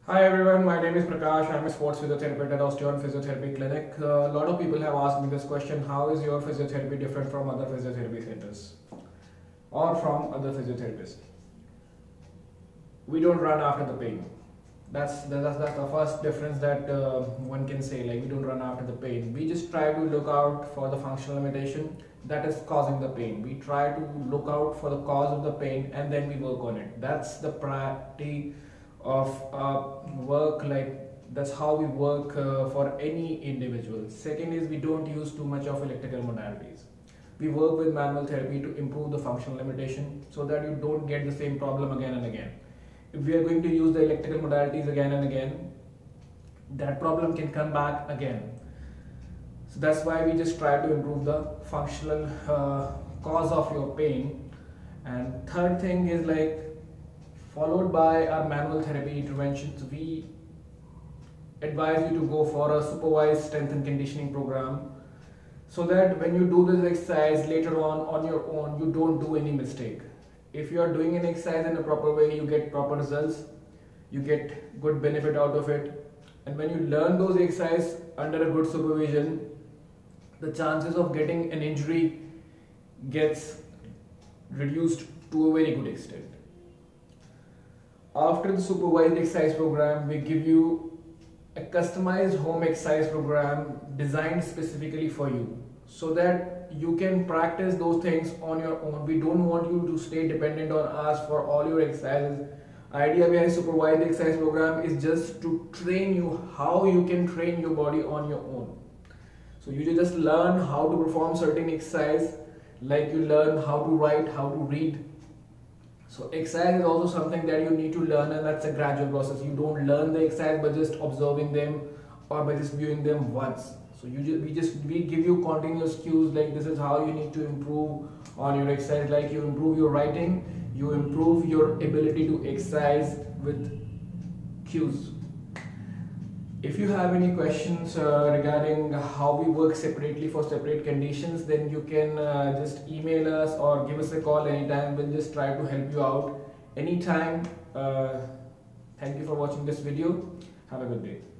Hi everyone, my name is Prakash. I'm a sports physiotherapist at Osteon Physiotherapy Clinic. A lot of people have asked me this question: how is your physiotherapy different from other physiotherapy centers or from other physiotherapists? We don't run after the pain. That's the first difference that one can say. Like, we don't run after the pain. We just try to look out for the functional limitation that is causing the pain. We try to look out for the cause of the pain and then we work on it. That's the priority of work. Like, that's how we work for any individual. Second is, we don't use too much of electrical modalities. We work with manual therapy to improve the functional limitation so that you don't get the same problem again and again. If we are going to use the electrical modalities again and again, that problem can come back again. So that's why we just try to improve the functional cause of your pain. And third thing is, like, followed by our manual therapy interventions, we advise you to go for a supervised strength and conditioning program so that when you do this exercise later on your own, you don't do any mistake. If you are doing an exercise in a proper way, you get proper results, you get good benefit out of it. And when you learn those exercises under a good supervision, the chances of getting an injury gets reduced to a very good extent. After the supervised exercise program, we give you a customized home exercise program designed specifically for you so that you can practice those things on your own. We don't want you to stay dependent on us for all your exercises. Idea behind supervised exercise program is just to train you how you can train your body on your own. So you just learn how to perform certain exercise, like you learn how to write, how to read. So exercise is also something that you need to learn, and that's a gradual process. You don't learn the exercise by just observing them or by just viewing them once. So we give you continuous cues, like this is how you need to improve on your exercise. Like, you improve your writing, you improve your ability to exercise with cues. If you have any questions regarding how we work separately for separate conditions, then you can just email us or give us a call anytime. We'll just try to help you out anytime. Thank you for watching this video. Have a good day.